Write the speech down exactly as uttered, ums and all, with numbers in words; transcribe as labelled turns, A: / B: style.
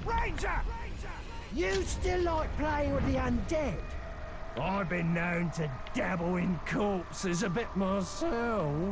A: Ranger!
B: You still like playing with the undead?
A: I've been known to dabble in corpses a bit myself.